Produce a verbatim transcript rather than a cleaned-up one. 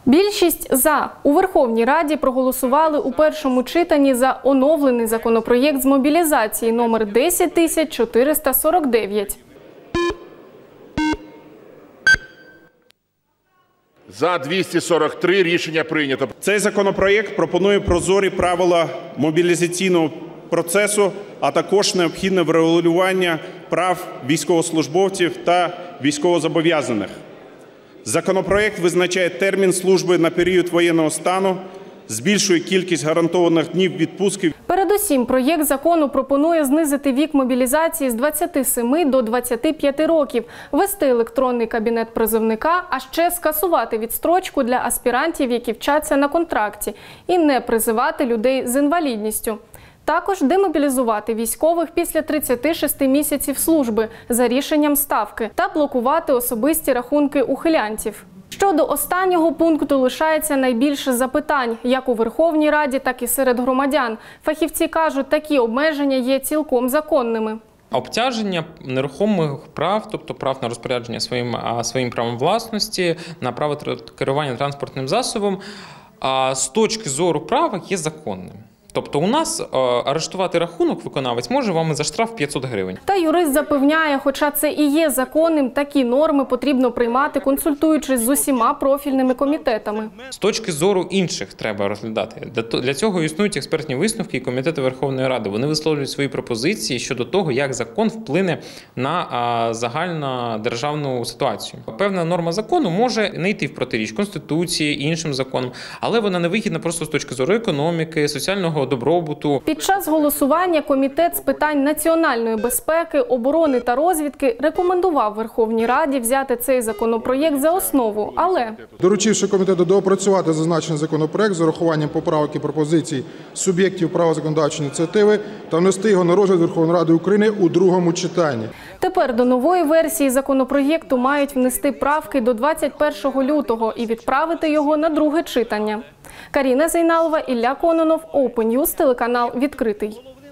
Більшість «за» у Верховній Раді проголосували у першому читанні за оновлений законопроєкт з мобілізації номер десять тисяч чотириста сорок дев'ять. За двісті сорок три рішення прийнято. Цей законопроєкт пропонує прозорі правила мобілізаційного процесу, а також необхідне врегулювання прав військовослужбовців та військовозобов'язаних. Законопроєкт визначає термін служби на період воєнного стану, збільшує кількість гарантованих днів відпустки. Передусім, проєкт закону пропонує знизити вік мобілізації з двадцяти семи до двадцяти п'яти років, ввести електронний кабінет призовника, а ще скасувати відстрочку для аспірантів, які вчаться на контракті, і не призивати людей з інвалідністю. Також демобілізувати військових після тридцяти шести місяців служби за рішенням Ставки та блокувати особисті рахунки ухилянтів. Щодо останнього пункту лишається найбільше запитань, як у Верховній Раді, так і серед громадян. Фахівці кажуть, такі обмеження є цілком законними. Обтяження нерухомих прав, тобто прав на розпорядження своїм, своїм правом власності, на право керування транспортним засобом, з точки зору права є законним. Тобто у нас е, арештувати рахунок виконавець може вам за штраф п'ятсот гривень. Та юрист запевняє, хоча це і є законним, такі норми потрібно приймати, консультуючись з усіма профільними комітетами. З точки зору інших треба розглядати. Для, для цього існують експертні висновки і комітети Верховної Ради. Вони висловлюють свої пропозиції щодо того, як закон вплине на а, загальнодержавну ситуацію. Певна норма закону може не йти в протиріч Конституції, іншим законам, але вона не вигідна просто з точки зору економіки, соціального добробуту. Під час голосування Комітет з питань національної безпеки, оборони та розвідки рекомендував Верховній Раді взяти цей законопроєкт за основу, але... Доручивши комітету доопрацювати зазначений законопроєкт з урахуванням поправок і пропозицій суб'єктів права законодавчої ініціативи та внести його на розгляд Верховної Ради України у другому читанні. Тепер до нової версії законопроєкту мають внести правки до двадцять першого лютого і відправити його на друге читання. Каріна Зейналова, Ілля Кононов, Open News, телеканал «Відкритий».